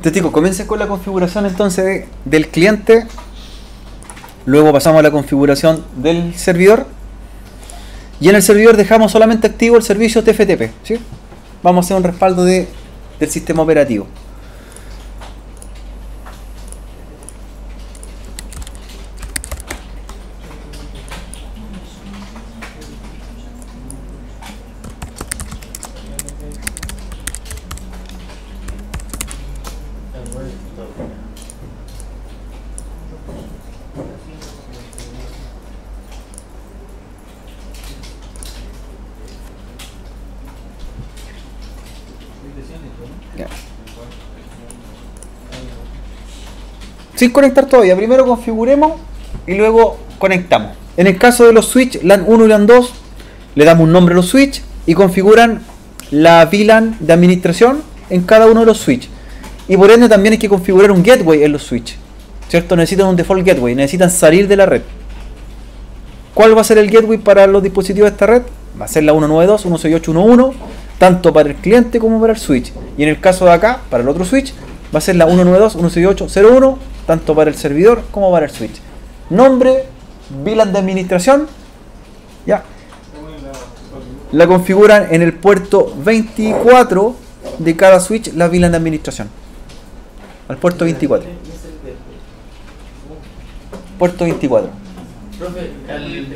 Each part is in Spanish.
Te digo, comienza con la configuración entonces del cliente, luego pasamos a la configuración del servidor y en el servidor dejamos solamente activo el servicio TFTP, ¿sí? Vamos a hacer un respaldo del sistema operativo. Sin conectar todavía, primero configuremos y luego conectamos. En el caso de los switch LAN 1 y LAN 2, le damos un nombre a los switch y configuran la VLAN de administración en cada uno de los switch. Y por ende también hay que configurar un gateway en los switch, ¿cierto? Necesitan un default gateway, necesitan salir de la red. ¿Cuál va a ser el gateway para los dispositivos de esta red? Va a ser la 192.168.1.1, tanto para el cliente como para el switch. Y en el caso de acá, para el otro switch, va a ser la 192.168.0.1, tanto para el servidor como para el switch. Nombre, VLAN de administración, ya. La configuran en el puerto 24 de cada switch, la VLAN de administración. Al puerto 24. Puerto 24. Profe, LAN 1.1,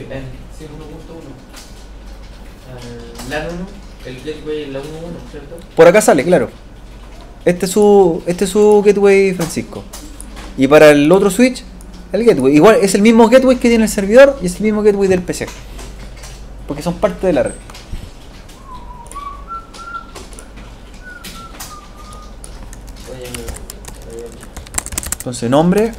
el gateway es la 1.1, ¿cierto? Por acá sale, claro. Este es su gateway, Francisco. Y para el otro switch, el gateway. Igual es el mismo gateway que tiene el servidor y es el mismo gateway del PC. Porque son parte de la red. Entonces, nombre.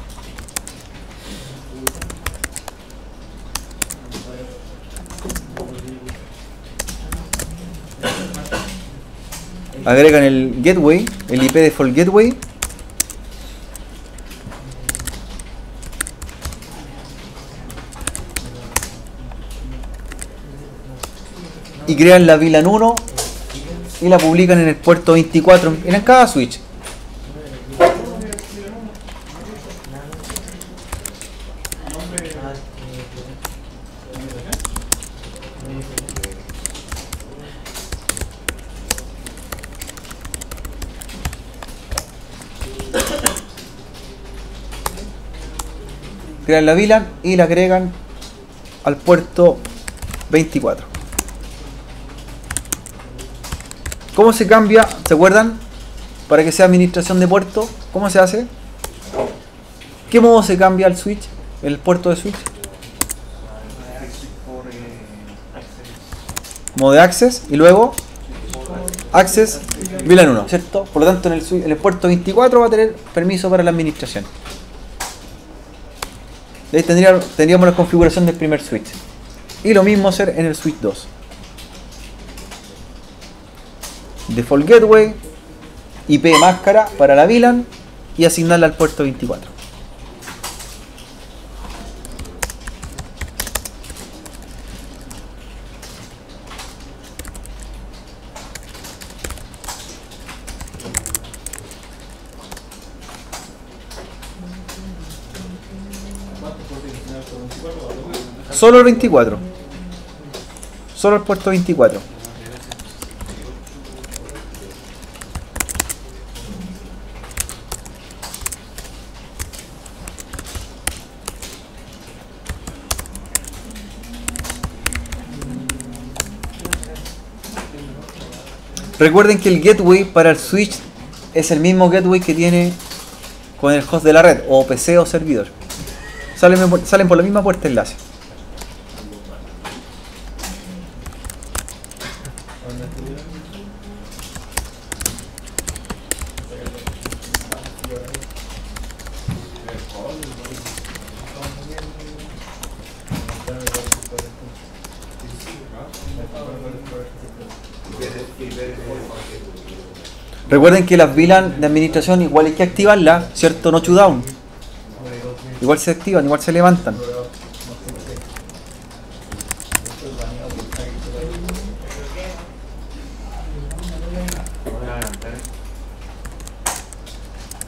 Agregan el gateway, el IP default gateway. Y crean la VLAN 1 y la publican en el puerto 24 en cada switch. Crean la VLAN y la agregan al puerto 24. ¿Cómo se cambia? ¿Se acuerdan? Para que sea administración de puerto, ¿cómo se hace? ¿Qué modo se cambia el switch? El puerto de switch. Modo de access y luego access VLAN 1, ¿cierto? Por lo tanto en el puerto 24 va a tener permiso para la administración. Ahí tendríamos la configuración del primer switch. Y lo mismo hacer en el switch 2. Default gateway, IP máscara para la VLAN y asignarla al puerto 24. Solo el 24. Solo el puerto 24. Recuerden que el gateway para el switch es el mismo gateway que tiene con el host de la red, o PC o servidor. Salen por la misma puerta enlace. Recuerden que las VLAN de administración igual hay que activarlas, ¿cierto? No shutdown. Igual se activan, igual se levantan.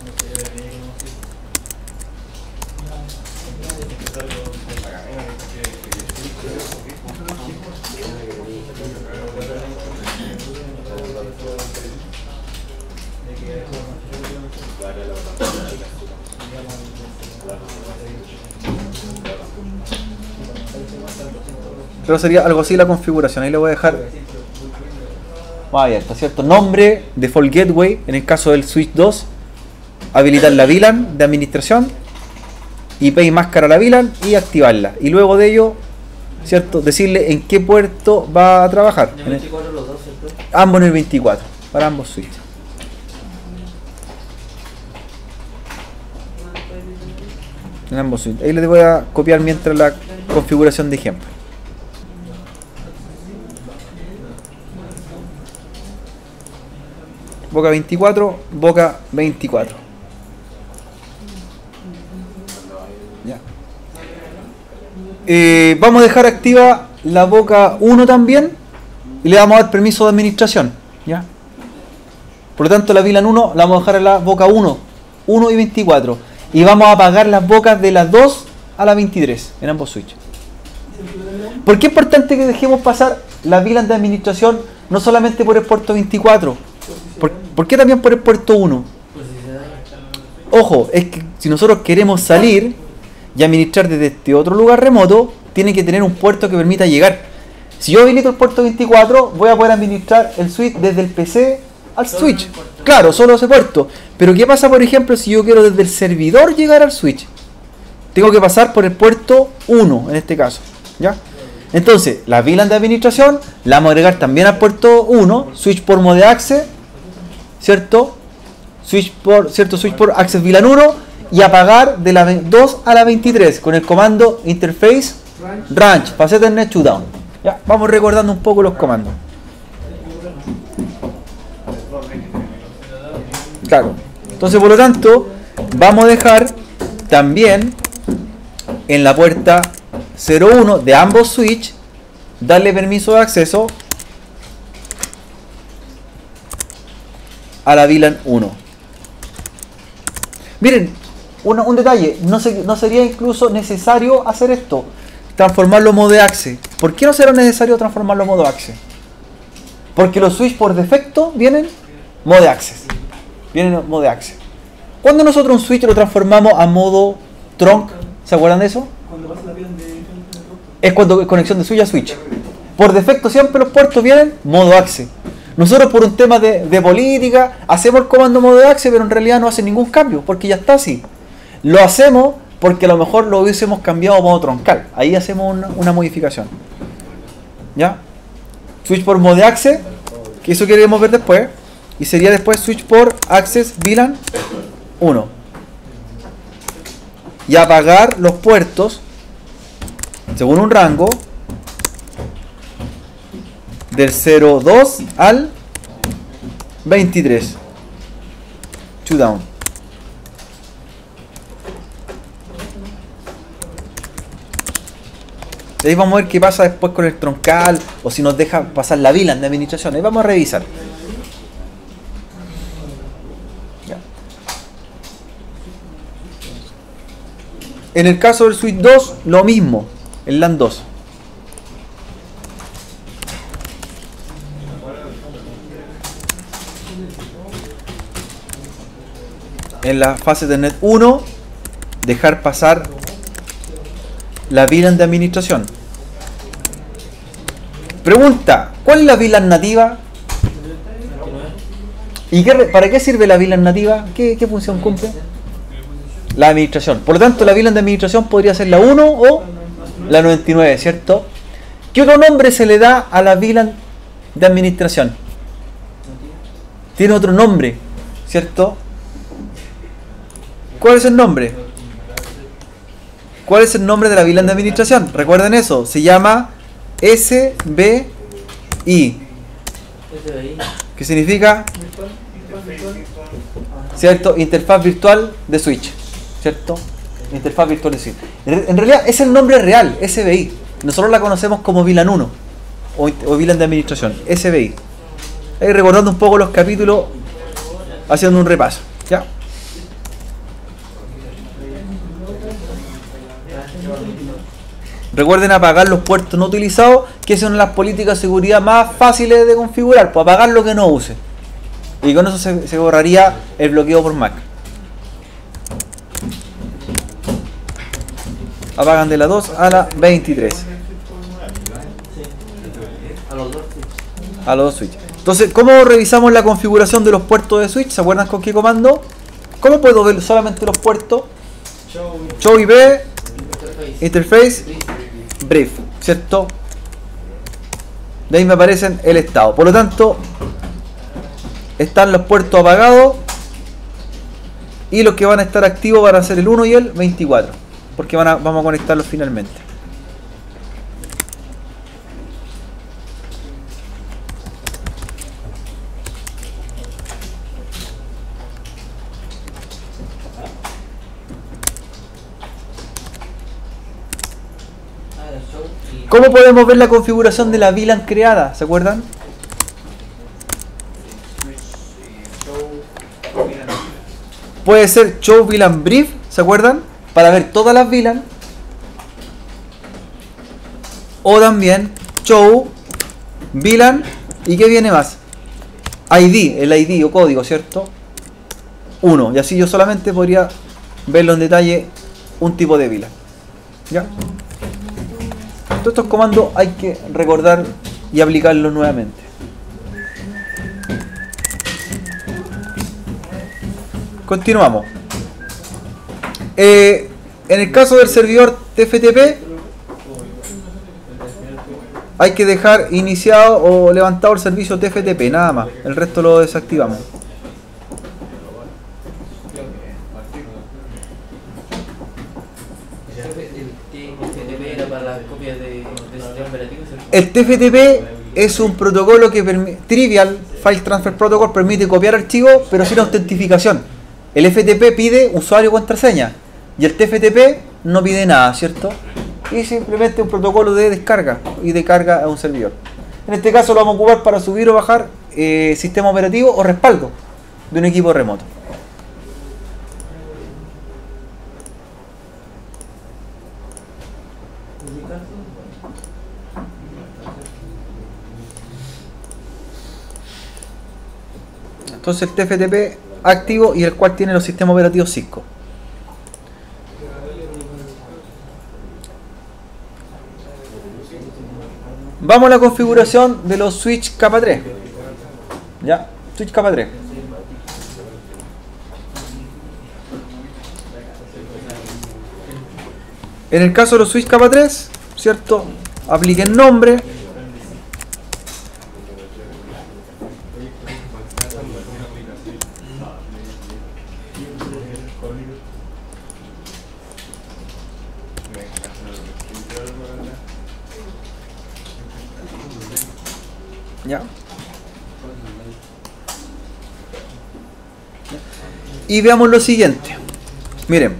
Pero sería algo así la configuración. Ahí le voy a dejar abierta, ¿cierto? Nombre, default gateway, en el caso del switch 2, habilitar la VLAN de administración, IP y máscara a la VLAN y activarla. Y luego de ello, ¿cierto? Decirle en qué puerto va a trabajar. En el 24 los dos, ¿cierto? Ambos en el 24, para ambos switches. En ambos switches. Ahí les voy a copiar mientras la configuración de ejemplo. Boca 24, boca 24. Ya. Vamos a dejar activa la boca 1 también y le vamos a dar permiso de administración. ¿Ya? Por lo tanto, la VLAN 1 la vamos a dejar en la boca 1 y 24. Y vamos a apagar las bocas de las 2 a la 23 en ambos switches. ¿Por qué es importante que dejemos pasar la VLAN de administración no solamente por el puerto 24? ¿Por qué también por el puerto 1? Ojo, es que si nosotros queremos salir y administrar desde este otro lugar remoto, tiene que tener un puerto que permita llegar. Si yo habilito el puerto 24, voy a poder administrar el switch desde el PC al switch. Claro, solo ese puerto. Pero ¿qué pasa, por ejemplo, si yo quiero desde el servidor llegar al switch? Tengo que pasar por el puerto 1, en este caso. ¿Ya? Entonces, la VLAN de administración la vamos a agregar también al puerto 1, switch por mode access, ¿cierto? Switch por access VLAN 1 y apagar de la 2 a la 23 con el comando interface range para Ethernet shutdown. Ya, vamos recordando un poco los comandos. Claro. Entonces, por lo tanto, vamos a dejar también en la puerta 01 de ambos switch darle permiso de acceso a la VLAN 1. Miren, un detalle, no sería incluso necesario hacer esto, transformarlo en modo access. ¿Por qué no será necesario transformarlo en modo access? Porque los switch por defecto vienen modo access. Vienen en modo access. Cuando nosotros un switch lo transformamos a modo trunk, ¿se acuerdan de eso? Cuando pasa la VLAN de Es cuando conexión de switch a switch. Por defecto siempre los puertos vienen modo access. Nosotros por un tema de política hacemos el comando modo access, pero en realidad no hace ningún cambio, porque ya está así. Lo hacemos porque a lo mejor lo hubiésemos cambiado a modo troncal. Ahí hacemos una modificación. ¿Ya? Switch por modo access, que eso queremos ver después. Y sería después switch por access VLAN 1. Y apagar los puertos según un rango del 02 al 23. Shutdown. Ahí vamos a ver qué pasa después con el troncal o si nos deja pasar la VLAN de administración. Ahí vamos a revisar. Ya. En el caso del switch 2, lo mismo. El LAN 2. En la fase de net 1, dejar pasar la VLAN de administración. Pregunta, ¿cuál es la VLAN nativa? ¿Y para qué sirve la VLAN nativa? ¿Qué función cumple? La administración. Por lo tanto, la VLAN de administración podría ser la 1 o la 99, ¿cierto? ¿Qué otro nombre se le da a la VLAN de administración? Tiene otro nombre, ¿cierto? ¿Cuál es el nombre? ¿Cuál es el nombre de la VLAN de administración? Recuerden eso, se llama SBI. ¿Qué significa? ¿Cierto? Interfaz virtual de switch, ¿cierto? Interfaz virtual de switch. En realidad es el nombre real, SBI. Nosotros la conocemos como VLAN 1 o VLAN de administración, SBI. Ahí recordando un poco los capítulos, haciendo un repaso, ¿ya? Recuerden apagar los puertos no utilizados, que son las políticas de seguridad más fáciles de configurar, pues apagar lo que no use. Y con eso se borraría el bloqueo por MAC. Apagan de la 2 a la 23. A los dos. A los dos switches. Entonces, ¿cómo revisamos la configuración de los puertos de switch? ¿Se acuerdan con qué comando? ¿Cómo puedo ver solamente los puertos? Show IP, interface, brief, ¿cierto? De ahí me aparecen el estado. Por lo tanto, están los puertos apagados y los que van a estar activos van a ser el 1 y el 24, porque vamos a conectarlos finalmente. ¿Cómo podemos ver la configuración de la VLAN creada? ¿Se acuerdan? Puede ser show VLAN brief, ¿se acuerdan? Para ver todas las VLAN. O también show VLAN. ¿Y qué viene más? ID, el ID o código, ¿cierto? 1. Y así yo solamente podría verlo en detalle un tipo de VLAN. ¿Ya? Todos estos comandos hay que recordar y aplicarlos nuevamente. Continuamos. En el caso del servidor TFTP, hay que dejar iniciado o levantado el servicio TFTP, nada más. El resto lo desactivamos. El TFTP es un protocolo que Trivial File Transfer Protocol permite copiar archivos, pero sin autentificación. El FTP pide usuario y contraseña y el TFTP no pide nada, ¿cierto? Y simplemente un protocolo de descarga y de carga a un servidor. En este caso lo vamos a ocupar para subir o bajar sistema operativo o respaldo de un equipo remoto. Entonces el TFTP activo y el cual tiene los sistemas operativos Cisco. Vamos a la configuración de los switch capa 3. Ya, switch capa 3. En el caso de los switch capa 3, ¿cierto? Apliquen nombre. ¿Ya? Y veamos lo siguiente. Miren,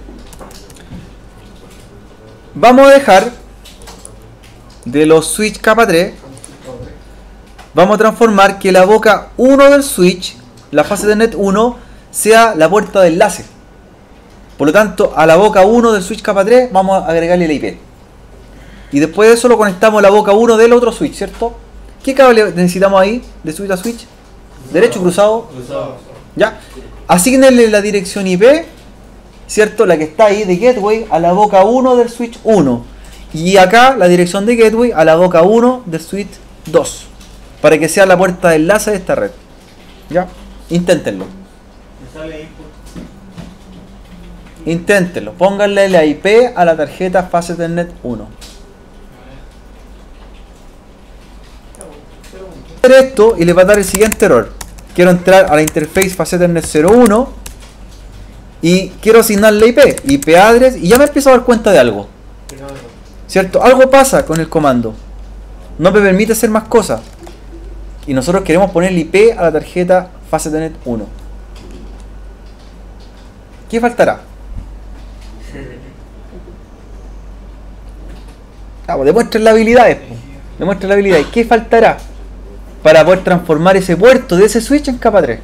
vamos a dejar de los switch capa 3, vamos a transformar que la boca 1 del switch, la fase de net 1, sea la puerta de enlace. Por lo tanto, a la boca 1 del switch capa 3 vamos a agregarle la IP. Y después de eso lo conectamos a la boca 1 del otro switch, ¿cierto? ¿Qué cable necesitamos ahí de switch a switch? ¿Derecho, cruzado? Cruzado. ¿Ya? Asignenle la dirección IP, ¿cierto? La que está ahí de gateway a la boca 1 del switch 1. Y acá la dirección de gateway a la boca 1 del switch 2. Para que sea la puerta de enlace de esta red. ¿Ya? Inténtenlo. Inténtenlo. Pónganle la IP a la tarjeta Fast Ethernet 1. Esto y le va a dar el siguiente error. Quiero entrar a la interface Fast Ethernet 01 y quiero asignarle IP address, y ya me empiezo a dar cuenta de algo, ¿cierto? Algo pasa con el comando, no me permite hacer más cosas y nosotros queremos ponerle IP a la tarjeta Fast Ethernet 1. ¿Qué faltará? Demuestren las habilidades, demuestren las habilidades. ¿Qué faltará para poder transformar ese puerto de ese switch en capa 3?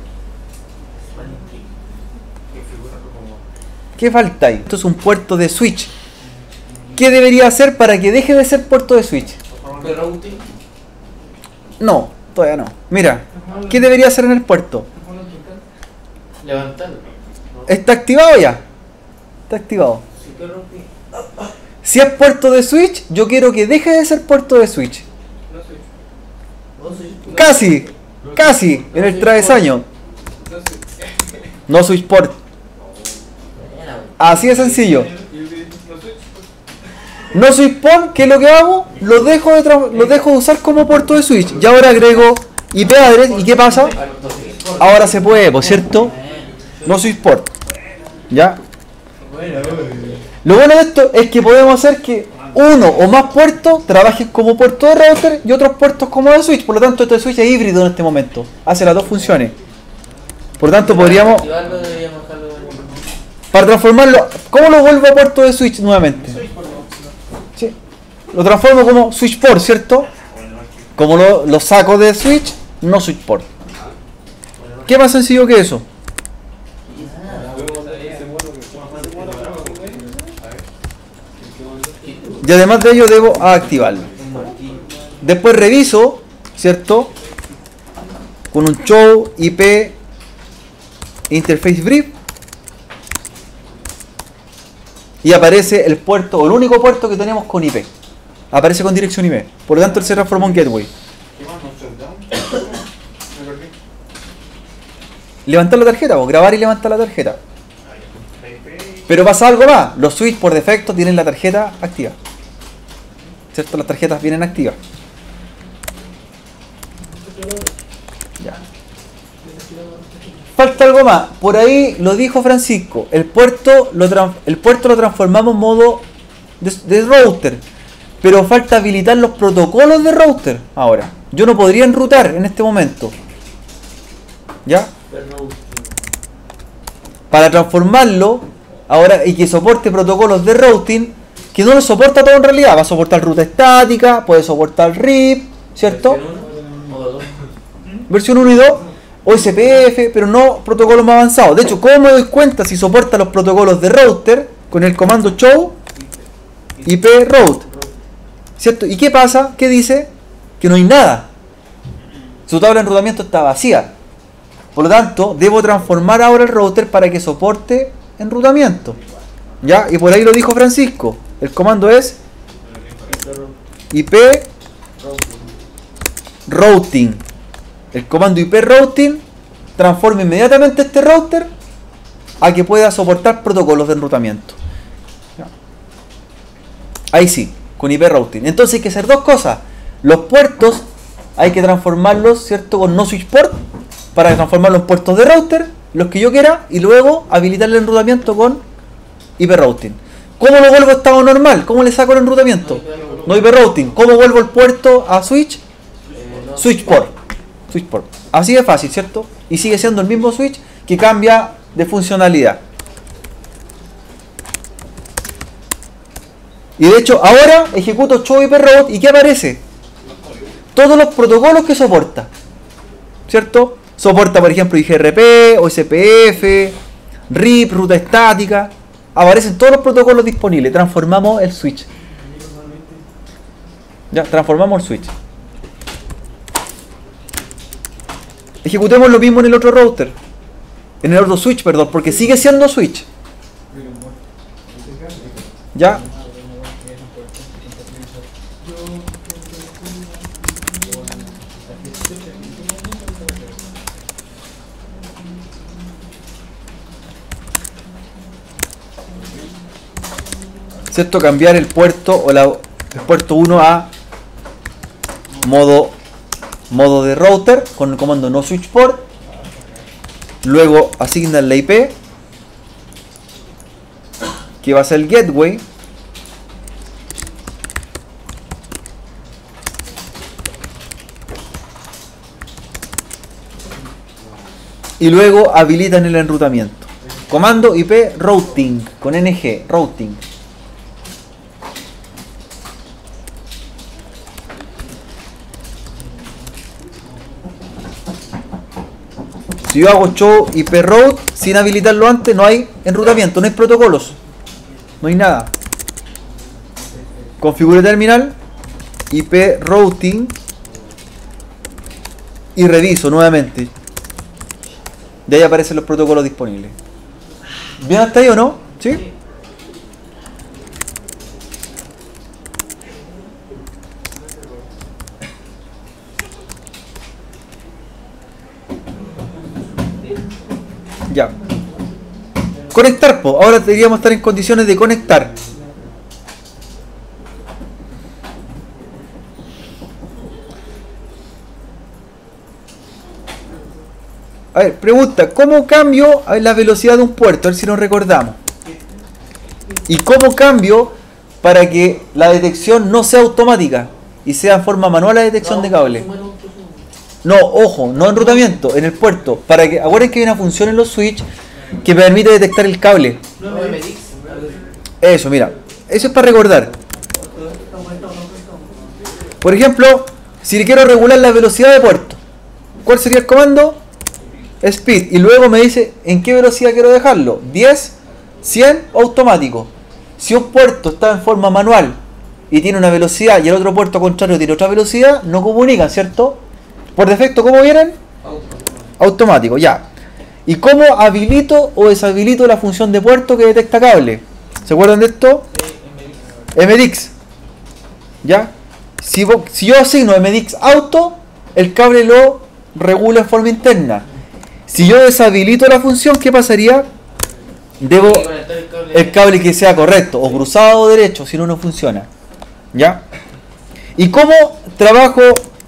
¿Qué falta ahí? Esto es un puerto de switch. ¿Qué debería hacer para que deje de ser puerto de switch? Routing. No, todavía no. Mira, ¿qué debería hacer en el puerto? Levantarlo. ¿Está activado ya? Está activado. Sí, que routing. Si es puerto de switch, yo quiero que deje de ser puerto de switch. Casi, casi, en el travesaño. No switch port. Así de sencillo. No switch port, ¿qué es lo que hago? Lo dejo de usar como puerto de switch. Y ahora agrego IP address. ¿Y qué pasa? Ahora se puede, por cierto. No switch port. ¿Ya? Lo bueno de esto es que podemos hacer que uno o más puertos trabajen como puerto de router y otros puertos como de switch. Por lo tanto, este switch es híbrido en este momento. Hace las dos funciones. Por lo tanto, podríamos... Activarlo, deberíamos dejarlo. Para transformarlo... ¿Cómo lo vuelvo a puerto de switch nuevamente? Sí. Lo transformo como switch port, ¿cierto? Como lo saco de switch, no switch port. ¿Qué más sencillo que eso? Y además de ello debo activarlo. Después reviso, ¿cierto? Con un show IP interface brief. Y aparece el puerto, o el único puerto que tenemos con IP. Aparece con dirección IP. Por lo tanto, él se transformó en gateway. Levantar la tarjeta, o grabar y levantar la tarjeta. Pero pasa algo más. Los switch por defecto tienen la tarjeta activa. ¿Cierto? Las tarjetas vienen activas. Ya. Falta algo más. Por ahí lo dijo Francisco. El puerto lo transformamos en modo de router. Pero falta habilitar los protocolos de router. Ahora, yo no podría enrutar en este momento. ¿Ya? Para transformarlo ahora y que soporte protocolos de routing, que no lo soporta todo en realidad. Va a soportar ruta estática, puede soportar RIP, ¿cierto? Versión 1 y 2, o SPF, pero no protocolos más avanzados. De hecho, ¿cómo me doy cuenta si soporta los protocolos de router? Con el comando show IP route, ¿cierto? ¿Y qué pasa? ¿Qué dice? Que no hay nada. Su tabla de enrutamiento está vacía. Por lo tanto, debo transformar ahora el router para que soporte enrutamiento. ¿Ya? Y por ahí lo dijo Francisco. El comando es IP routing. El comando IP routing transforma inmediatamente este router a que pueda soportar protocolos de enrutamiento. ¿Ya? Ahí sí, con IP routing. Entonces hay que hacer dos cosas. Los puertos hay que transformarlos, ¿cierto? Con no switch port para transformarlos en puertos de router, los que yo quiera, y luego habilitar el enrutamiento con IP routing. ¿Cómo lo vuelvo a estado normal? ¿Cómo le saco el enrutamiento? No IP routing. ¿Cómo vuelvo el puerto a switch? Switch port. Switch port. Así de fácil, ¿cierto? Y sigue siendo el mismo switch que cambia de funcionalidad. Y de hecho, ahora ejecuto show IP route y ¿qué aparece? Todos los protocolos que soporta, ¿cierto? Soporta, por ejemplo, IGRP, OSPF, RIP, ruta estática. Aparecen todos los protocolos disponibles. Transformamos el switch. Ya, transformamos el switch. Ejecutemos lo mismo en el otro router. En el otro switch, perdón, porque sigue siendo switch. Ya. ¿Cierto? Cambiar el puerto o el puerto 1 a modo de router con el comando no switch port. Luego asignan la IP, que va a ser el gateway. Y luego habilitan el enrutamiento. Comando IP routing con NG, routing. Si yo hago show IP route sin habilitarlo antes, no hay enrutamiento, no hay protocolos, no hay nada. configure terminal, IP routing y reviso nuevamente. De ahí aparecen los protocolos disponibles. ¿Bien hasta ahí o no? ¿Sí? Ya. Conectar, po. Ahora deberíamos estar en condiciones de conectar. A ver, pregunta, ¿cómo cambio la velocidad de un puerto? A ver si nos recordamos. ¿Y cómo cambio para que la detección no sea automática y sea en forma manual la detección de cable? No, ojo, no enrutamiento, en el puerto. Para que, acuérdense que hay una función en los switch que permite detectar el cable. Eso, mira, eso es para recordar. Por ejemplo, si le quiero regular la velocidad de puerto, ¿cuál sería el comando? Speed, y luego me dice en qué velocidad quiero dejarlo, 10, 100 o automático. Si un puerto está en forma manual y tiene una velocidad y el otro puerto contrario tiene otra velocidad, no comunican, ¿cierto? Por defecto, ¿cómo vienen? Automático, ya. ¿Y cómo habilito o deshabilito la función de puerto que detecta cable? ¿Se acuerdan de esto? MDX. ¿Ya? Si yo asigno MDX auto, el cable lo regula en forma interna. Si yo deshabilito la función, ¿qué pasaría? Debo el cable que sea correcto, o cruzado o derecho, si no, no funciona. ¿Ya? ¿Y cómo trabajo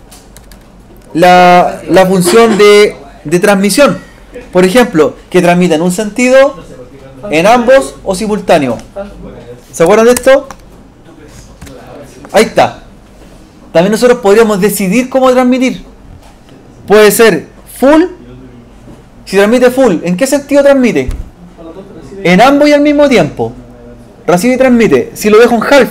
la función de transmisión? Por ejemplo, que transmita en un sentido, en ambos o simultáneo. ¿Se acuerdan de esto? Ahí está. También nosotros podríamos decidir cómo transmitir. Puede ser full. Si transmite full, ¿en qué sentido transmite? En ambos y al mismo tiempo. Recibe y transmite. Si lo dejo en half,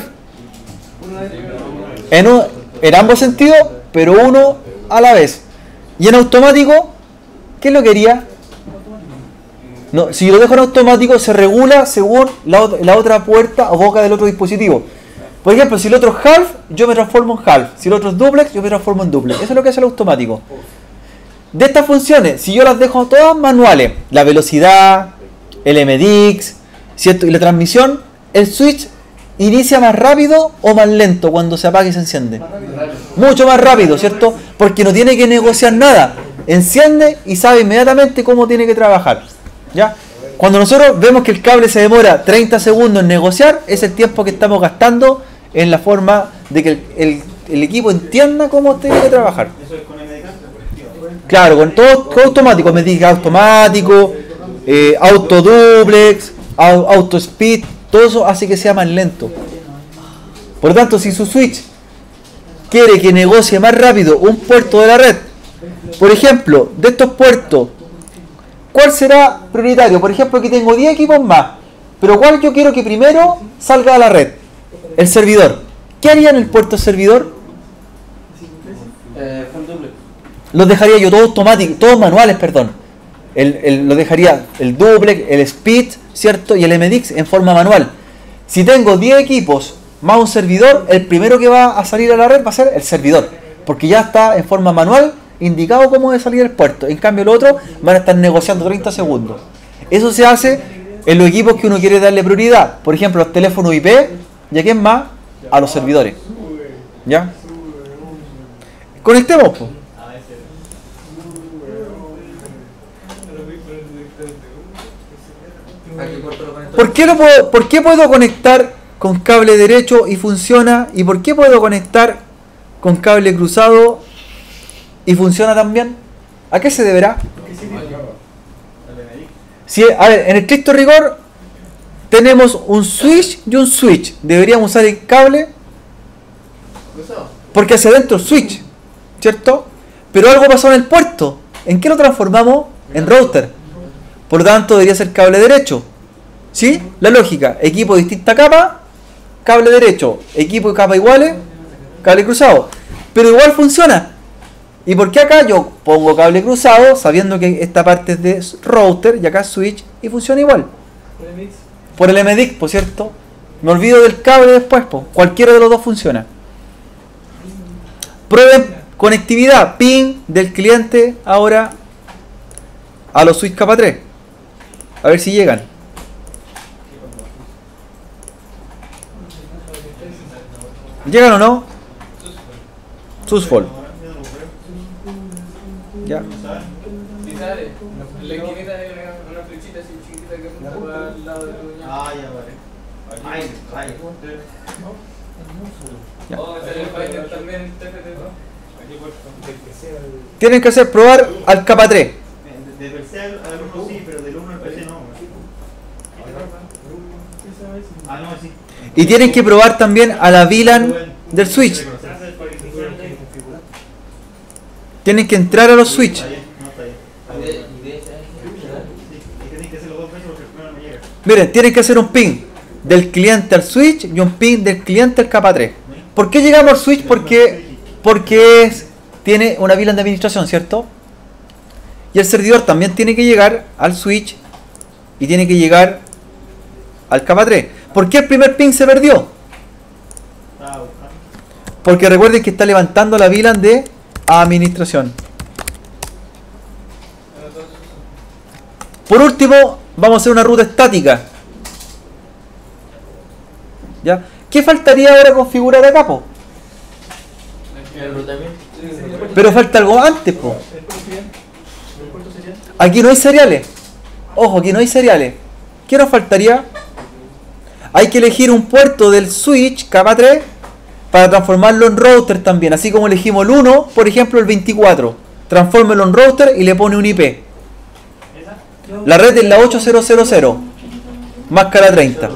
en ambos sentidos, pero uno a la vez. Y en automático, ¿qué es lo que haría? No, si lo dejo en automático, se regula según la otra puerta o boca del otro dispositivo. Por ejemplo, si el otro es half, yo me transformo en half. Si el otro es duplex, yo me transformo en duplex. Eso es lo que hace el automático. De estas funciones, si yo las dejo todas manuales, la velocidad, el MDX, ¿cierto? Y la transmisión, el switch inicia más rápido o más lento cuando se apaga y se enciende. Mucho más rápido, ¿cierto? Porque no tiene que negociar nada. Enciende y sabe inmediatamente cómo tiene que trabajar. ¿Ya? Cuando nosotros vemos que el cable se demora 30 segundos en negociar, es el tiempo que estamos gastando en la forma de que el equipo entienda cómo tiene que trabajar. Claro, con todo automático, me diga automático, auto duplex, auto speed, todo eso hace que sea más lento. Por lo tanto, si su switch quiere que negocie más rápido un puerto de la red, por ejemplo, de estos puertos, ¿cuál será prioritario? Por ejemplo, aquí tengo 10 equipos más, pero ¿cuál yo quiero que primero salga a la red? El servidor. ¿Qué haría en el puerto servidor? Los dejaría yo todos automáticos, todos manuales, perdón. Lo dejaría el duplex, el speed, ¿cierto? Y el MDX en forma manual. Si tengo 10 equipos más un servidor, el primero que va a salir a la red va a ser el servidor, porque ya está en forma manual indicado cómo debe salir el puerto. En cambio, los otros van a estar negociando 30 segundos. Eso se hace en los equipos que uno quiere darle prioridad. Por ejemplo, los teléfonos IP, ¿y a quién más? A los servidores. ¿Ya? Conectemos, pues. ¿Por qué puedo conectar con cable derecho y funciona? ¿Y por qué puedo conectar con cable cruzado y funciona también? ¿A qué se deberá? Si, a ver, en estricto rigor tenemos un switch y un switch. Deberíamos usar el cable porque hacia adentro switch, ¿cierto? Pero algo pasó en el puerto. ¿En qué lo transformamos? En router. Por lo tanto, debería ser cable derecho. ¿Sí? La lógica. Equipo de distinta capa, cable derecho. Equipo de capa iguales, cable cruzado. Pero igual funciona. ¿Y por qué acá yo pongo cable cruzado sabiendo que esta parte es de router y acá switch y funciona igual? Por el MDX, por cierto. Me olvido del cable después, po. Cualquiera de los dos funciona. Prueben conectividad, ping del cliente ahora a los switch capa 3. A ver si llegan. ¿Llegan o no? Susfall. Ya. Si sale, en la esquinita hay una flechita así chiquitita que apunta al lado de tu uña. Ah, ya vale. Ahí. Ya. Oh, sale el Finder también, TFT, ¿no? Tienen que hacer probar al capa 3. Del PC al 1 sí, pero del 1 al PC no. Ah, no, sí. Y tienen que probar también a la VLAN del switch. Tienen que entrar a los switch. Miren, tienen que hacer un ping del cliente al switch y un ping del cliente al capa 3. ¿Por qué llegamos al switch? Porque tiene una VLAN de administración, ¿cierto? Y el servidor también tiene que llegar al switch y tiene que llegar al capa 3. ¿Por qué el primer ping se perdió? Porque recuerden que está levantando la VLAN de administración. Por último, vamos a hacer una ruta estática. ¿Ya? ¿Qué faltaría ahora configurar acá, po? El rutamiento. Pero falta algo antes, po. Aquí no hay seriales. Ojo, aquí no hay seriales. ¿Qué nos faltaría? Hay que elegir un puerto del switch capa 3 para transformarlo en router también. Así como elegimos el 1, por ejemplo el 24. Transfórmelo en router y le pone un IP. La red es la 8000, máscara 30.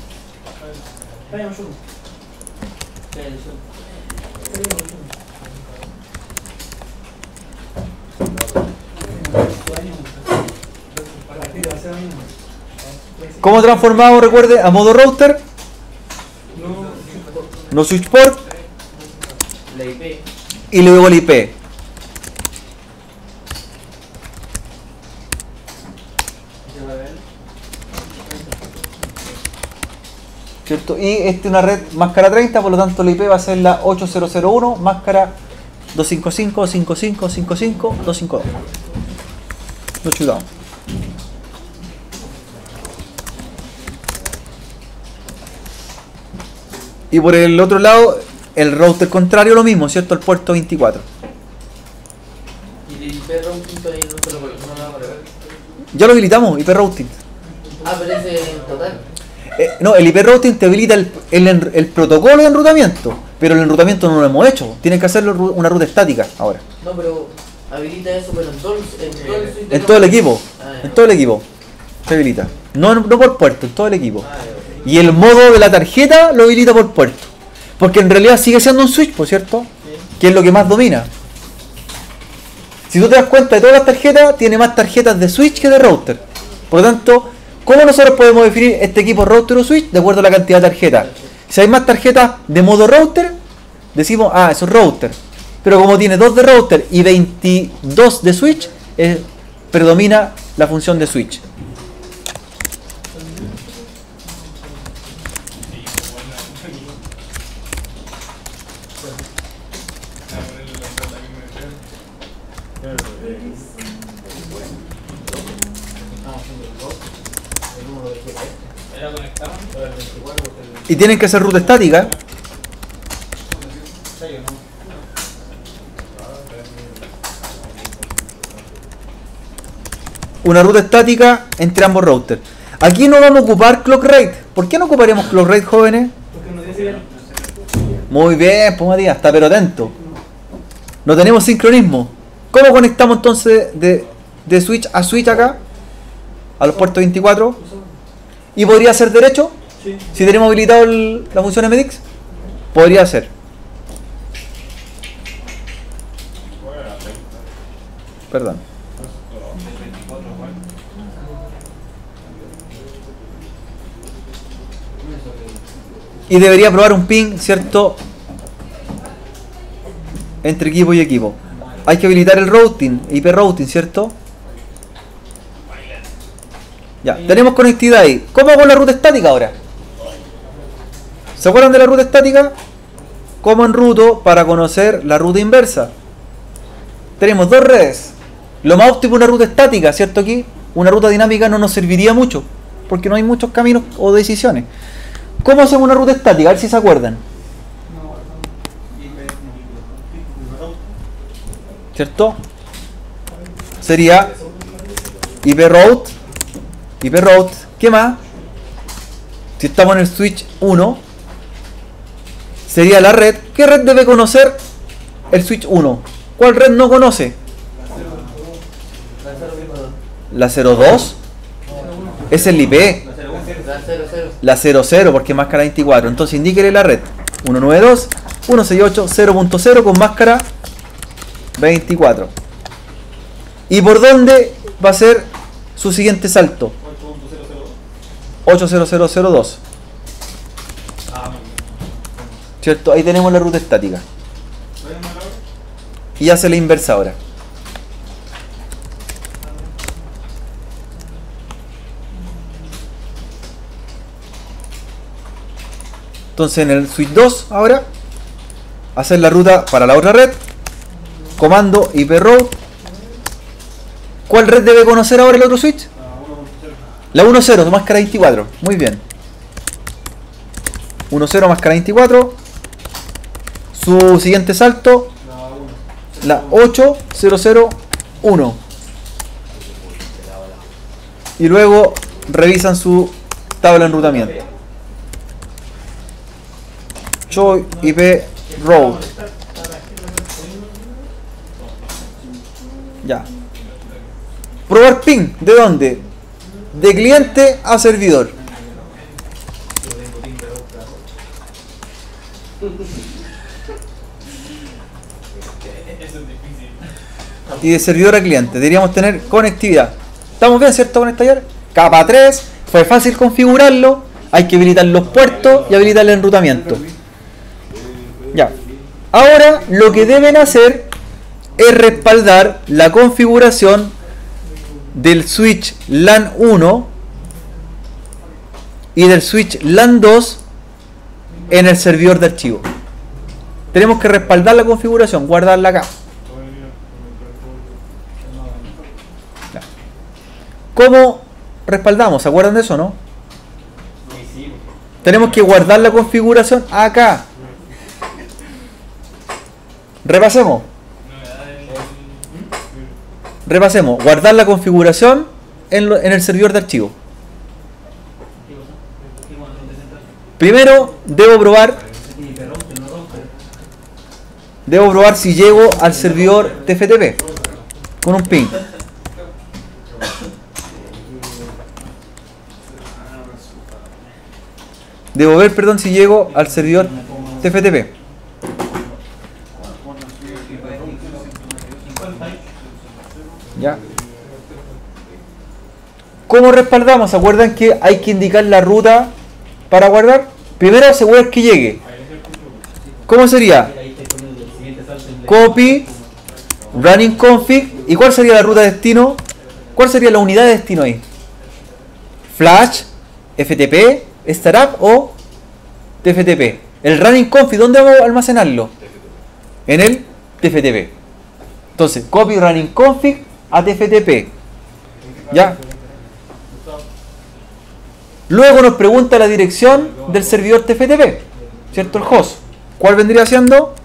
¿Cómo transformamos, recuerde, a modo router? No switch port La IP. y luego el IP. ¿Cierto? Y esta es una red máscara 30, por lo tanto la IP va a ser la 8001, máscara 255, 55, 55, 252. Lo chutamos. Y por el otro lado, el router contrario lo mismo, ¿cierto? El puerto 24. Y el IP routing todavía no se lo vamos a ver. Ya lo habilitamos, IP routing. Ah, pero ese en total. No, el IP routing te habilita el protocolo de enrutamiento, pero el enrutamiento no lo hemos hecho. Tienen que hacerlo una ruta estática ahora. No, pero habilita eso, pero en todo el switch. En todo el equipo. Ah, ya. En todo el equipo. Se habilita. No por puerto, en todo el equipo. Ah, ya. Y el modo de la tarjeta lo habilita por puerto. Porque en realidad sigue siendo un switch, por cierto, que es lo que más domina. Si tú te das cuenta de todas las tarjetas, tiene más tarjetas de switch que de router. Por lo tanto, ¿cómo nosotros podemos definir este equipo router o switch? De acuerdo a la cantidad de tarjetas. Si hay más tarjetas de modo router, decimos, ah, eso es router. Pero como tiene 2 de router y 22 de switch, predomina la función de switch. Y tienen que hacer ruta estática. Una ruta estática entre ambos routers. Aquí no vamos a ocupar clock rate. ¿Por qué no ocuparemos clock rate, jóvenes? Muy bien, pues Matías, está pero atento. No tenemos sincronismo. ¿Cómo conectamos entonces de switch a switch acá? A los puertos 24. ¿Y podría ser derecho? Sí. Si tenemos habilitado la función MDX. Podría ser. Perdón. Y debería probar un ping, ¿cierto? Entre equipo y equipo. Hay que habilitar el routing, IP routing, ¿cierto? Ya, tenemos conectividad ahí. ¿Cómo hago la ruta estática ahora? ¿Se acuerdan de la ruta estática? ¿Cómo enruto para conocer la ruta inversa? Tenemos dos redes. Lo más óptimo es una ruta estática, ¿cierto? Aquí una ruta dinámica no nos serviría mucho, porque no hay muchos caminos o decisiones. ¿Cómo hacemos una ruta estática? A ver si se acuerdan. ¿Cierto? Sería IP route. ¿Qué más? Si estamos en el switch 1, sería la red. ¿Qué red debe conocer el switch 1? ¿Cuál red no conoce? La 02. Es el IP. La 00 porque es máscara 24. Entonces indíquele la red. 192.168.0.0 con máscara 24. ¿Y por dónde va a ser su siguiente salto? 80002. ¿Cierto? Ahí tenemos la ruta estática. Y hace la inversa ahora. Entonces en el switch 2 ahora hacer la ruta para la otra red. Comando IP route. ¿Cuál red debe conocer ahora el otro switch? La 10, máscara 24. Muy bien. 10, máscara 24. Su siguiente salto, la 8001. Y luego revisan su tabla de enrutamiento. Show IP route. Ya. Probar ping. ¿De dónde? De cliente a servidor. Y de servidor a cliente. Deberíamos tener conectividad. ¿Estamos bien, cierto, con esta ayer? Capa 3. Fue fácil configurarlo. Hay que habilitar los puertos y habilitar el enrutamiento. Ya. Ahora lo que deben hacer es respaldar la configuración del switch LAN 1 y del switch LAN 2 en el servidor de archivo. Tenemos que respaldar la configuración, guardarla acá. ¿Cómo respaldamos? ¿Se acuerdan de eso, no? Tenemos que guardar la configuración acá. Repasemos. Guardar la configuración en el servidor de archivo. Primero debo probar si llego al servidor TFTP con un ping. Debo ver, perdón, si llego al servidor TFTP. ¿Ya? ¿Cómo respaldamos? ¿Se acuerdan que hay que indicar la ruta para guardar? Primero asegurar que llegue. ¿Cómo sería? Copy, running config. ¿Y cuál sería la ruta de destino? ¿Cuál sería la unidad de destino ahí? Flash, FTP, Startup o TFTP. El running config, ¿dónde vamos a almacenarlo? En el TFTP. Entonces, copy running config a TFTP. ¿Ya? Luego nos pregunta la dirección del servidor TFTP, ¿cierto? El host. ¿Cuál vendría siendo?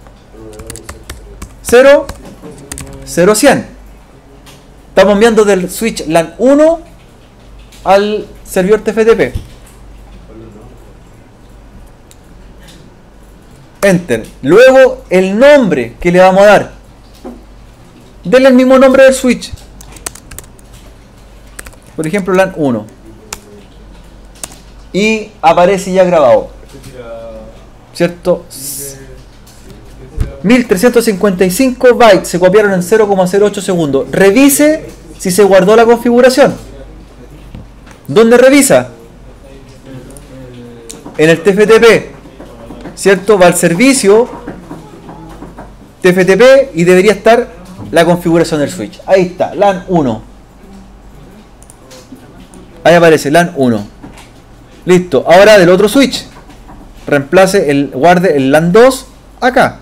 0.0.100. Estamos enviando del switch LAN 1 al servidor TFTP. Enter. Luego el nombre que le vamos a dar. Denle el mismo nombre del switch. Por ejemplo, LAN 1. Y aparece ya grabado. ¿Cierto? 1355 bytes se copiaron en 0,08 segundos. Revise si se guardó la configuración. ¿Dónde revisa? En el TFTP. ¿Cierto? Va al servicio TFTP y debería estar la configuración del switch. Ahí está, LAN 1. Ahí aparece LAN 1. Listo. Ahora del otro switch. reemplace guarde el LAN 2 acá.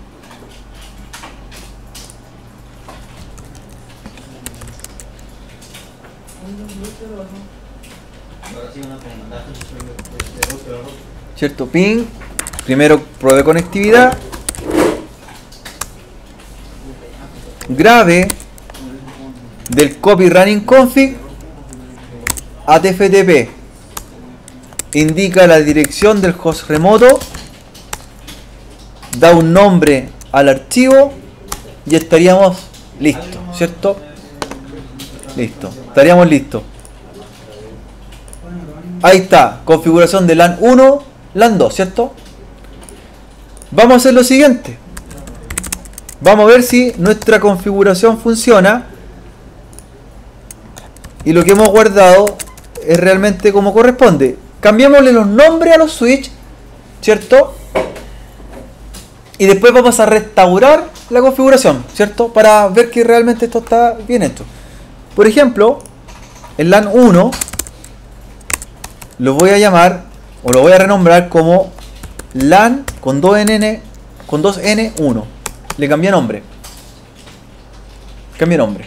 ¿Cierto? Ping. Primero pruebe conectividad. Grave del copy running config a TFTP. Indica la dirección del host remoto. Da un nombre al archivo y estaríamos listos, ¿cierto? Listo, estaríamos listos. Ahí está, configuración de LAN 1, LAN 2, ¿cierto? Vamos a hacer lo siguiente. Vamos a ver si nuestra configuración funciona y lo que hemos guardado es realmente como corresponde. Cambiémosle los nombres a los switch, ¿cierto? Y después vamos a restaurar la configuración, ¿cierto? Para ver que realmente esto está bien hecho. Por ejemplo, el LAN 1 lo voy a llamar o lo voy a renombrar como LAN con 2N1. Le cambié nombre. Cambié nombre.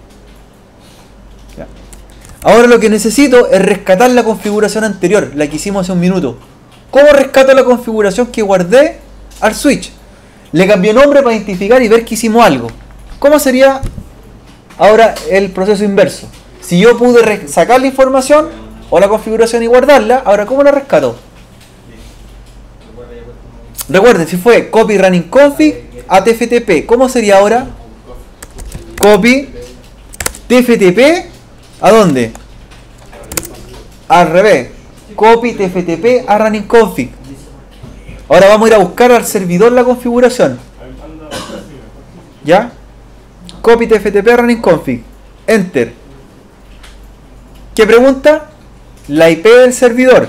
Ya. Ahora lo que necesito es rescatar la configuración anterior, la que hicimos hace un minuto. ¿Cómo rescato la configuración que guardé al switch? Le cambié nombre para identificar y ver que hicimos algo. ¿Cómo sería ahora el proceso inverso? Si yo pude sacar la información o la configuración y guardarla, ahora ¿cómo la rescato? Recuerden, si fue copy running config a TFTP, ¿cómo sería ahora? Copy TFTP, ¿a dónde? Al revés, copy TFTP a running config. Ahora vamos a ir a buscar al servidor la configuración. ¿Ya? Copy TFTP a running config. Enter. ¿Qué pregunta? La IP del servidor.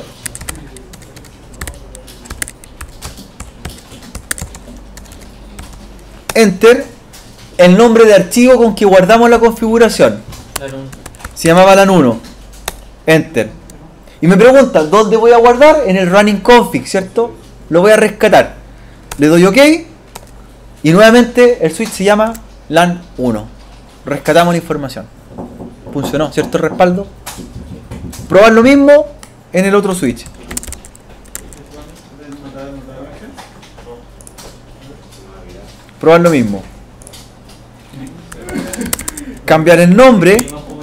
Enter. El nombre de archivo con que guardamos la configuración. Se llamaba LAN 1. Enter. Y me pregunta, ¿dónde voy a guardar? En el running config, ¿cierto? Lo voy a rescatar. Le doy OK. Y nuevamente el switch se llama LAN 1. Rescatamos la información. Funcionó, ¿cierto? Respaldo. Probar lo mismo en el otro switch. Probar lo mismo. Cambiar el nombre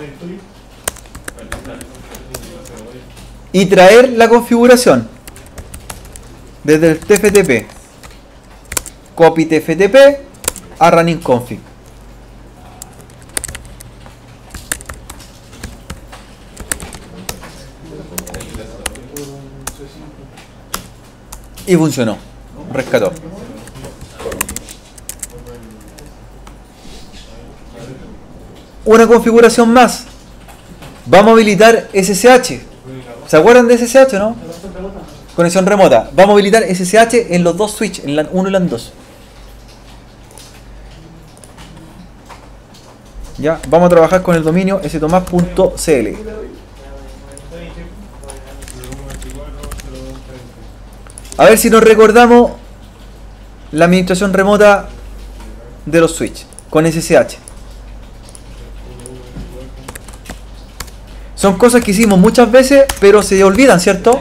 y traer la configuración desde el TFTP. Copy TFTP a running config. Y funcionó. Rescató. Una configuración más. Vamos a habilitar SSH. ¿Se acuerdan de SSH, no? Conexión remota. Vamos a habilitar SSH en los dos switches, en LAN 1 y LAN 2. Ya, vamos a trabajar con el dominio stomas.cl. A ver si nos recordamos la administración remota de los switches con SSH. Son cosas que hicimos muchas veces, pero se olvidan, ¿cierto?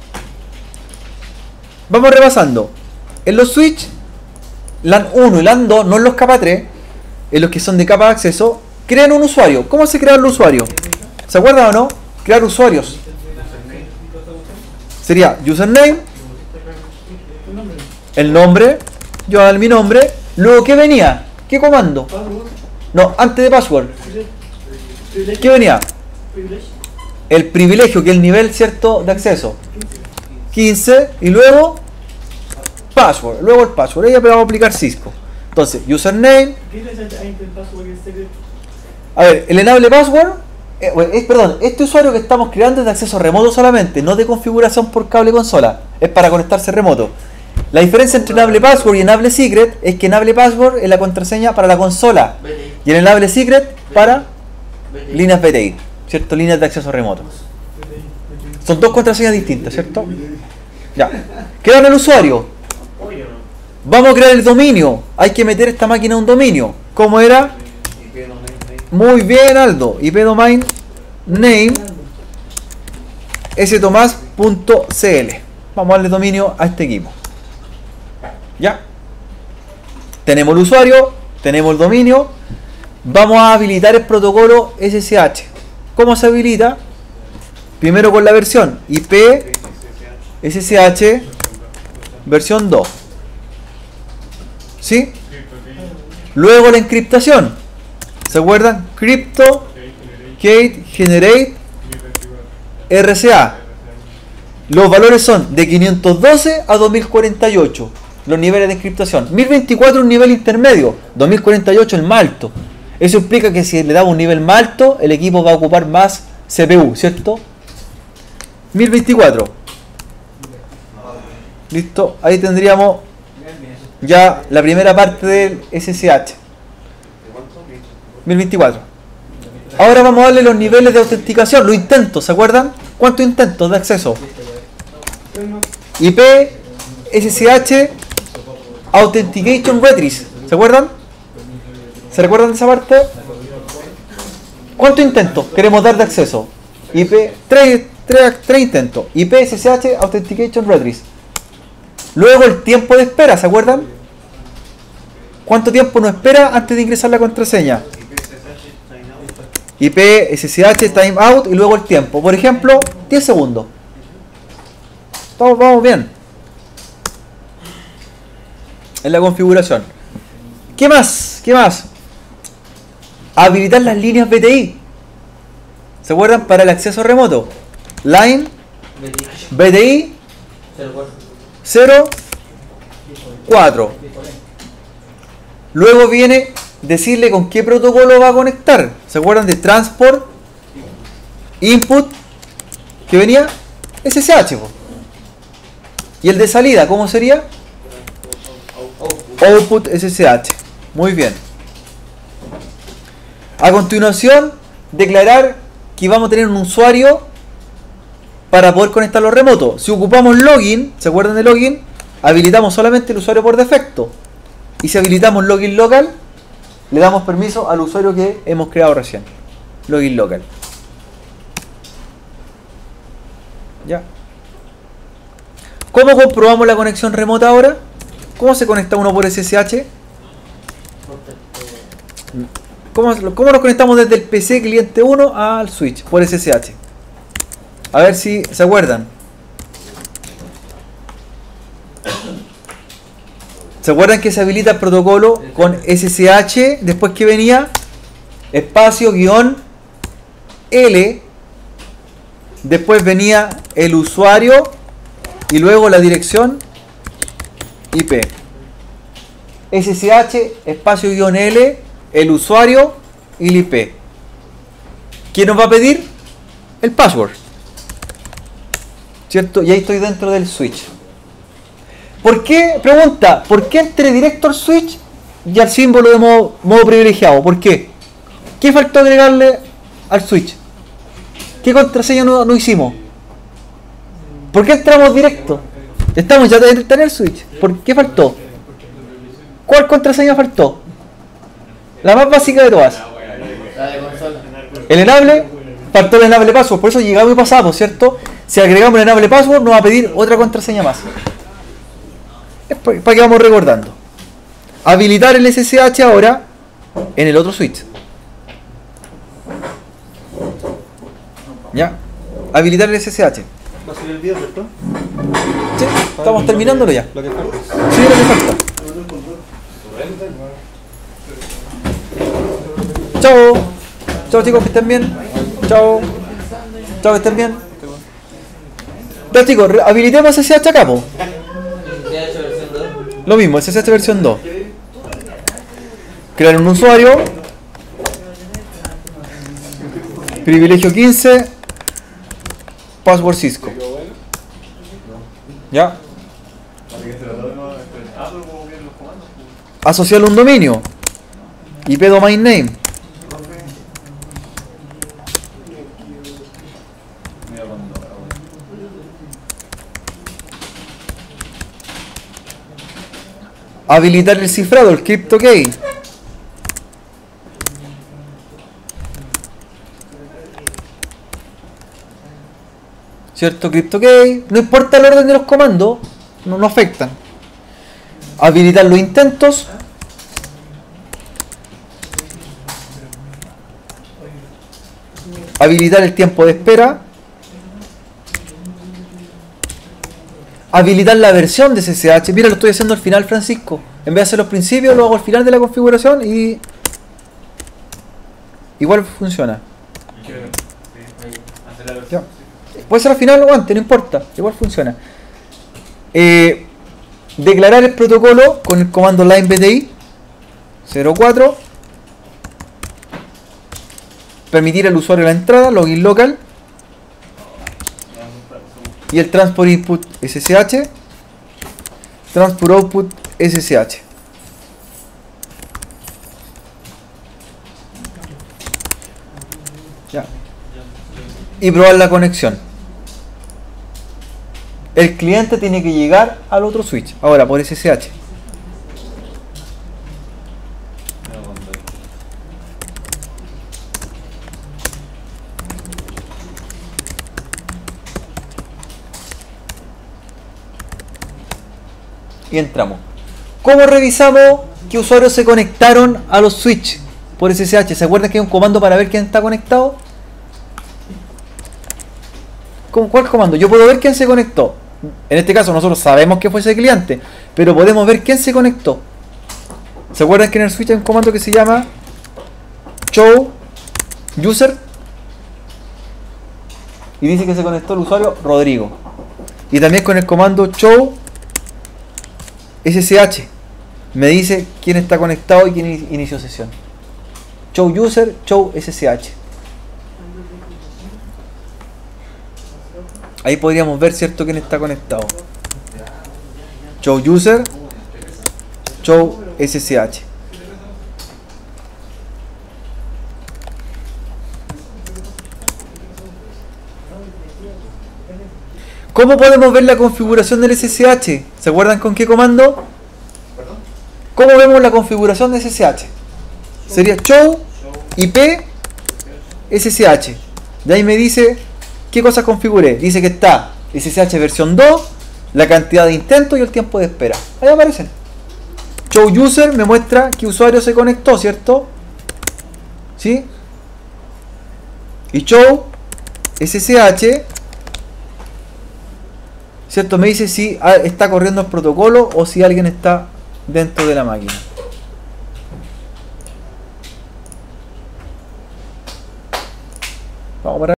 Vamos repasando. En los switch, LAN 1 y LAN 2, no en los capa 3, en los que son de capa de acceso, crean un usuario. ¿Cómo se crea el usuario? ¿Se acuerdan o no? Crear usuarios. Sería username, el nombre, yo voy a dar mi nombre, luego ¿qué venía? ¿Qué comando? No, antes de password. ¿Qué venía? El privilegio, que es el nivel, ¿cierto?, de acceso. 15 y luego password, luego el password. Ahí vamos a aplicar Cisco. Entonces, username. A ver, el enable password, perdón, este usuario que estamos creando es de acceso remoto solamente, no de configuración por cable consola. Es para conectarse remoto. La diferencia entre enable password y enable secret es que enable password es la contraseña para la consola y el enable secret para líneas BTI, ¿cierto? Líneas de acceso remoto. Son dos contraseñas distintas, ¿cierto? Ya. Crear el usuario. Oye, no. Vamos a crear el dominio. Hay que meter esta máquina en un dominio. ¿Cómo era? Muy bien, Aldo. IP domain name stomás.cl. Vamos a darle dominio a este equipo. ¿Ya? Tenemos el usuario, tenemos el dominio. Vamos a habilitar el protocolo SSH. ¿Cómo se habilita? Primero con la versión IP SSH versión 2. ¿Sí? Luego la encriptación. ¿Se acuerdan? Crypto Kate Generate RCA. Los valores son de 512 a 2048. Los niveles de encriptación. 1024 es un nivel intermedio. 2048 el más alto. Eso implica que si le damos un nivel más alto, el equipo va a ocupar más CPU, ¿cierto? 1024. Listo. Ahí tendríamos ya la primera parte del SSH. 1024. Ahora vamos a darle los niveles de autenticación, los intentos, ¿se acuerdan? ¿Cuántos intentos de acceso? IP, SSH, Authentication Retrieve, ¿se acuerdan? ¿Se recuerdan de esa parte? ¿Cuántos intentos queremos dar de acceso? IP, 3 intentos. IP, SSH, Authentication Retrieve. Luego el tiempo de espera, ¿se acuerdan? ¿Cuánto tiempo nos espera antes de ingresar la contraseña? IP, SSH, timeout y luego el tiempo. Por ejemplo, 10 segundos. Todos vamos bien. En la configuración. ¿Qué más? ¿Qué más? Habilitar las líneas BTI. ¿Se acuerdan? Para el acceso remoto. Line BTI 04. Luego viene decirle con qué protocolo va a conectar. ¿Se acuerdan de Transport Input que venía? SSH. Y el de salida, ¿cómo sería? Output SSH. Muy bien. A continuación, declarar que vamos a tener un usuario para poder conectarlo remoto. Si ocupamos login, ¿se acuerdan de login? Habilitamos solamente el usuario por defecto. Y si habilitamos login local, le damos permiso al usuario que hemos creado recién. Login local. Ya. ¿Cómo comprobamos la conexión remota ahora? ¿Cómo se conecta uno por SSH? ¿Cómo nos conectamos desde el PC cliente 1 al switch por SSH? A ver si se acuerdan. ¿Se acuerdan que se habilita el protocolo con SSH? Después que venía espacio guión L. Después venía el usuario y luego la dirección IP. SSH espacio guión L, el usuario y el IP. ¿Quién nos va a pedir? El password. ¿Cierto? Y ahí estoy dentro del switch. ¿Por qué? Pregunta, ¿por qué entré directo al switch y al símbolo de modo privilegiado? ¿Por qué? ¿Qué faltó agregarle al switch? ¿Qué contraseña no hicimos? ¿Por qué entramos directo? Estamos ya en el switch. ¿Por qué faltó? ¿Cuál contraseña faltó? La más básica de todas. El enable. Faltó el enable password. Por eso llegamos y pasamos, ¿cierto? Si agregamos el enable password nos va a pedir otra contraseña más. Es para que vamos recordando. Habilitar el SSH ahora en el otro switch. ¿Ya? Habilitar el SSH. ¿Va a salir el video, cierto? Sí, estamos terminándolo ya. Lo que falta. Sí, lo que falta. Chao. Chao chicos, que estén bien. Chao. Chao, que estén bien. Ya chicos, habilitemos SSH acá, po. Lo mismo, SSH versión 2. Crear un usuario. Privilegio 15. Password Cisco. ¿Ya? Asociarle un dominio. IP domain name. Habilitar el cifrado, el CryptoKey. ¿Cierto? CryptoKey. No importa el orden de los comandos, no afectan. Habilitar los intentos. Habilitar el tiempo de espera. Habilitar la versión de SSH. Mira, lo estoy haciendo al final, Francisco. En vez de hacer los principios, lo hago al final de la configuración y igual funciona. Ya. Puede ser al final o antes, no importa. Igual funciona. Declarar el protocolo con el comando line BTI 04. Permitir al usuario la entrada, login local. Y el transport input SSH, transport output SSH. Ya. Y probar la conexión. El cliente tiene que llegar al otro switch, ahora por SSH. Y entramos. ¿Cómo revisamos qué usuarios se conectaron a los switch por SSH? ¿Se acuerdan que hay un comando para ver quién está conectado? ¿Cuál comando? Yo puedo ver quién se conectó. En este caso nosotros sabemos que fue ese cliente, pero podemos ver quién se conectó. ¿Se acuerdan que en el switch hay un comando que se llama show user? Y dice que se conectó el usuario Rodrigo. Y también con el comando show SSH me dice quién está conectado y quién inició sesión. Show user, show SSH. Ahí podríamos ver, ¿cierto?, quién está conectado. Show user, show SSH. ¿Cómo podemos ver la configuración del SSH? ¿Se acuerdan con qué comando? ¿Cómo vemos la configuración de SSH? Sería show IP SSH. De ahí me dice qué cosas configuré. Dice que está SSH versión 2, la cantidad de intentos y el tiempo de espera. Ahí aparecen. Show user me muestra qué usuario se conectó, ¿cierto? ¿Sí? Y show SSH, ¿cierto? Me dice si está corriendo el protocolo o si alguien está dentro de la máquina. Vamos para